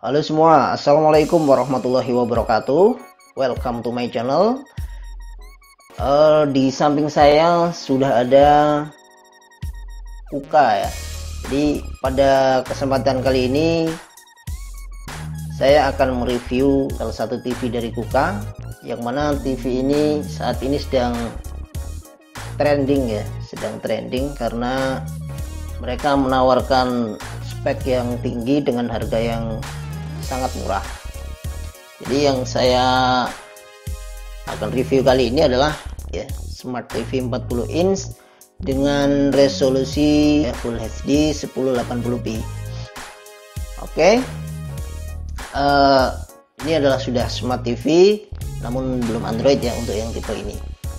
Halo semua, assalamualaikum warahmatullahi wabarakatuh. Welcome to my channel. Di samping saya sudah ada Kuka ya. Jadi pada kesempatan kali ini saya akan mereview salah satu TV dari Kuka, yang mana TV ini saat ini sedang trending ya, karena mereka menawarkan spek yang tinggi dengan harga yang sangat murah. Jadi yang saya akan review kali ini adalah ya Smart TV 40 inch dengan resolusi Full HD 1080p. Oke. Ini adalah sudah Smart TV namun belum Android ya untuk yang tipe ini.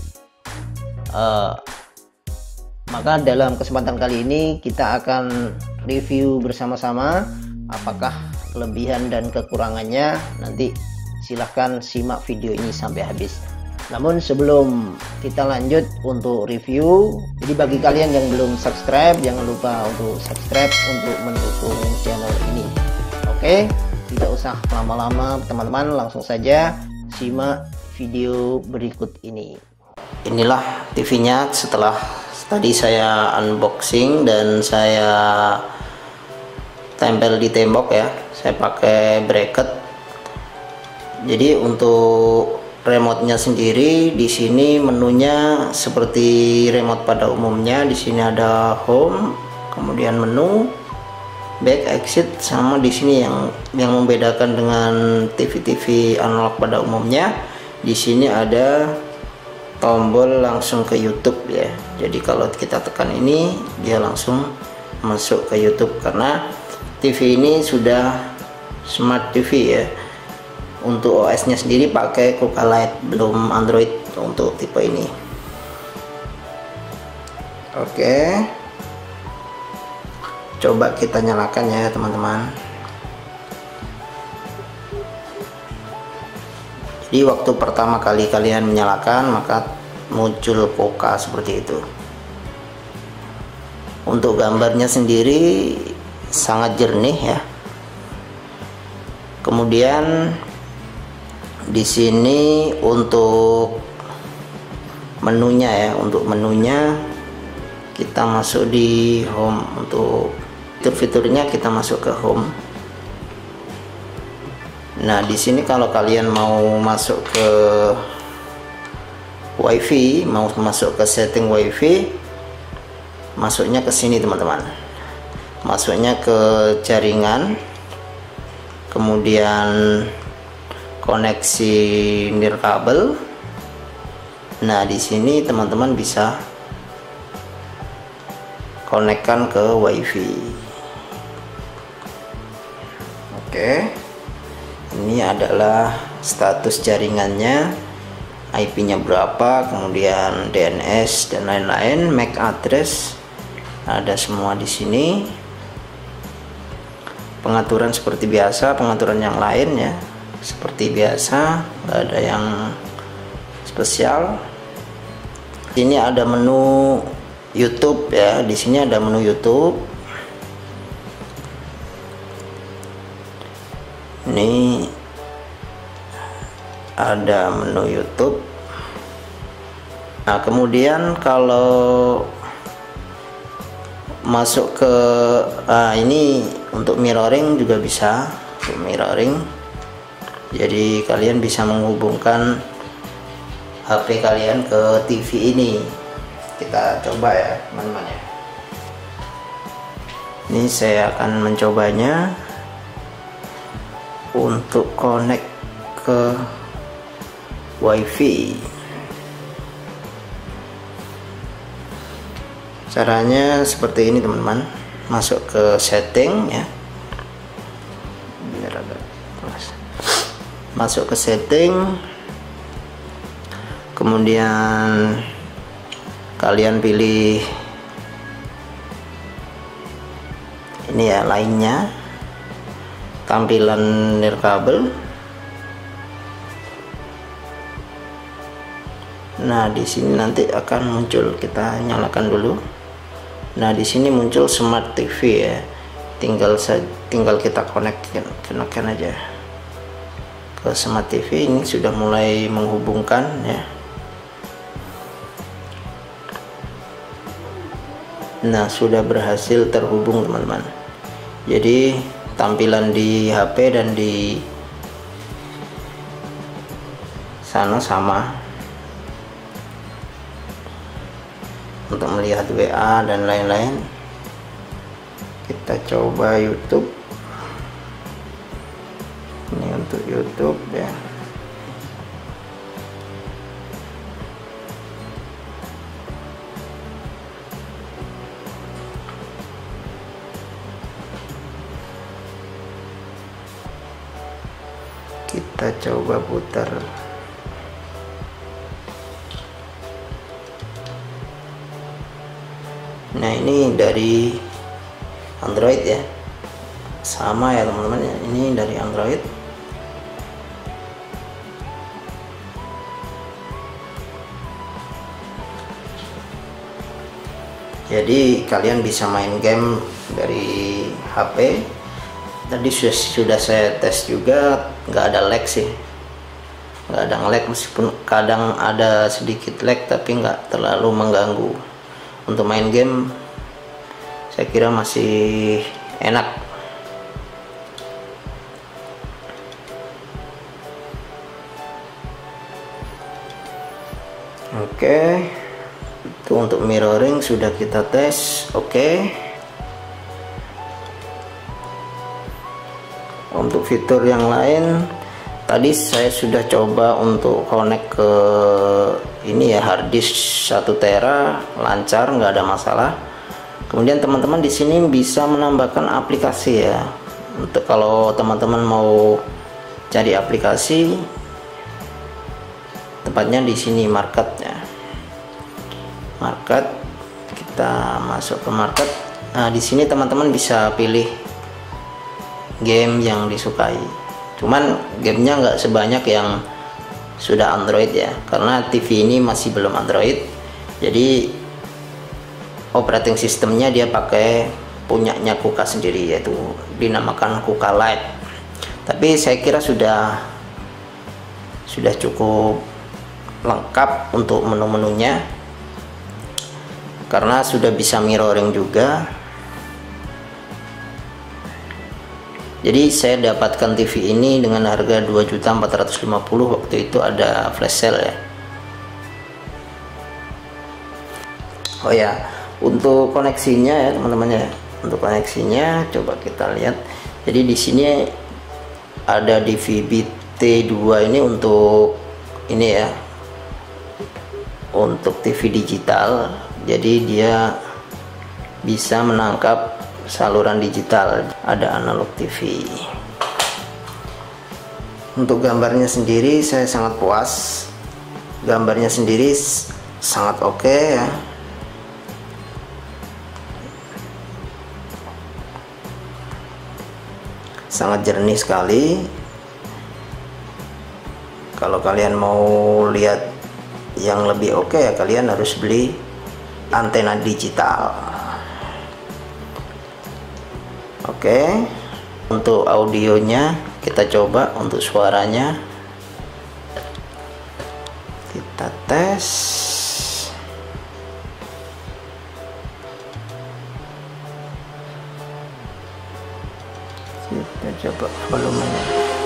Maka dalam kesempatan kali ini kita akan review bersama-sama apakah kelebihan dan kekurangannya. Nanti silahkan simak video ini sampai habis. Namun sebelum kita lanjut untuk review, jadi bagi kalian yang belum subscribe, jangan lupa untuk subscribe untuk mendukung channel ini. Oke, tidak usah lama-lama teman-teman, langsung saja simak video berikut ini. Inilah TV-nya setelah tadi saya unboxing dan saya tempel di tembok ya. Saya pakai bracket. Jadi untuk remote-nya sendiri di sini menunya seperti remote pada umumnya. Di sini ada home, kemudian menu, back, exit, sama di sini yang membedakan dengan TV-TV analog pada umumnya. Di sini ada tombol langsung ke YouTube ya. Jadi kalau kita tekan ini dia langsung masuk ke YouTube karena TV ini sudah Smart TV ya. Untuk OS nya sendiri pakai Kuka Lite, belum Android untuk tipe ini. Oke, coba kita nyalakan ya teman-teman. Jadi waktu pertama kali kalian menyalakan maka muncul Kuka seperti itu. Untuk gambarnya sendiri sangat jernih ya. Kemudian di sini untuk menunya ya, kita masuk di home. Untuk fitur-fiturnya kita masuk ke home. Nah, di sini kalau kalian mau masuk ke WiFi, mau masuk ke setting WiFi, masuknya ke sini teman-teman. Masuknya ke jaringan, kemudian koneksi nirkabel. Nah, di sini teman-teman bisa konekkan ke WiFi. Oke. Ini adalah status jaringannya, IP-nya berapa, kemudian DNS dan lain-lain, MAC address, ada semua di sini. Pengaturan seperti biasa, pengaturan yang lain ya, seperti biasa, nggak ada yang spesial. Ini ada menu YouTube ya, di sini ada menu YouTube. Ini ada menu YouTube. Nah, kemudian kalau masuk ke ini untuk mirroring juga bisa, untuk mirroring. Jadi kalian bisa menghubungkan HP kalian ke TV ini. Kita coba ya teman-teman ya. Ini saya akan mencobanya untuk connect ke WiFi. Caranya seperti ini teman-teman. Masuk ke setting ya. Biar agak masuk ke setting, kemudian kalian pilih ini ya, lainnya, tampilan nirkabel. Nah, di sini nanti akan muncul, kita nyalakan dulu. Nah, di sini muncul Smart TV ya. tinggal kita konekin aja ke Smart TV. Ini sudah mulai menghubungkan ya. Nah, sudah berhasil terhubung teman-teman. Jadi tampilan di HP dan di sana sama untuk melihat WA dan lain-lain. Kita coba YouTube. Ini untuk YouTube ya. Kita coba putar. Nah, ini dari Android ya, sama ya teman-teman ya. Ini dari Android. Jadi kalian bisa main game dari HP. Tadi sudah saya tes juga, nggak ada lag sih, nggak ada nge-lag, meskipun kadang ada sedikit lag tapi nggak terlalu mengganggu. Untuk main game saya kira masih enak. Oke, itu untuk mirroring sudah kita tes. Oke. Untuk fitur yang lain tadi saya sudah coba untuk connect ke ini ya, hard disk 1 tera, lancar, nggak ada masalah. Kemudian teman-teman di sini bisa menambahkan aplikasi ya. Untuk kalau teman-teman mau cari aplikasi, tepatnya di sini market ya. Market, kita masuk ke market. Nah, di sini teman-teman bisa pilih game yang disukai. Cuman gamenya nggak sebanyak yang sudah Android ya, karena TV ini masih belum Android. Jadi operating sistemnya dia pakai punyanya Kuka sendiri, yaitu dinamakan Kuka Lite. Tapi saya kira sudah cukup lengkap untuk menu-menunya, karena sudah bisa mirroring juga. Jadi saya dapatkan TV ini dengan harga 2.450.000, waktu itu ada flash sale ya. Oh ya, untuk koneksinya ya teman-teman ya. Untuk koneksinya coba kita lihat. Jadi di sini ada DVB-T2 ini untuk ini ya. Untuk TV digital. Jadi dia bisa menangkap saluran digital, ada analog TV. Untuk gambarnya sendiri saya sangat puas. Gambarnya sendiri sangat oke ya. Sangat jernih sekali. Kalau kalian mau lihat yang lebih oke ya kalian harus beli antena digital. Oke, untuk audionya kita coba. Untuk suaranya kita tes. Kita coba volumenya.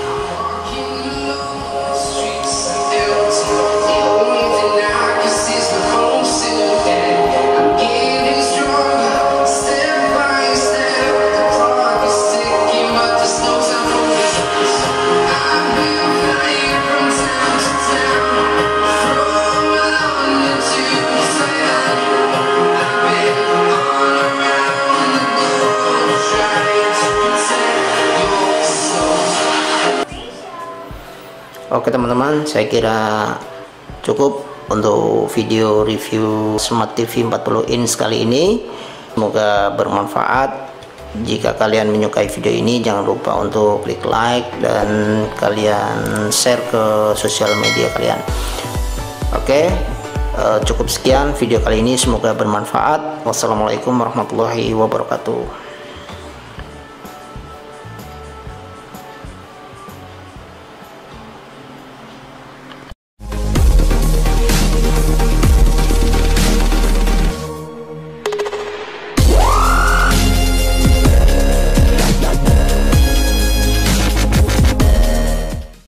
Oke teman-teman, saya kira cukup untuk video review Smart TV 40 inch kali ini. Semoga bermanfaat. Jika kalian menyukai video ini, jangan lupa untuk klik like dan kalian share ke sosial media kalian. Oke, cukup sekian video kali ini, semoga bermanfaat. Wassalamualaikum warahmatullahi wabarakatuh.